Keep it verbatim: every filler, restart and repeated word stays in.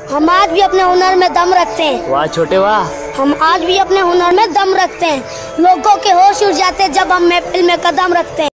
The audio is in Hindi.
हम आज भी अपने हुनर में दम रखते हैं। वाह छोटे वाह। हम आज भी अपने हुनर में दम रखते हैं। लोगों के होश उड़ जाते जब हम महफिल में कदम रखते हैं।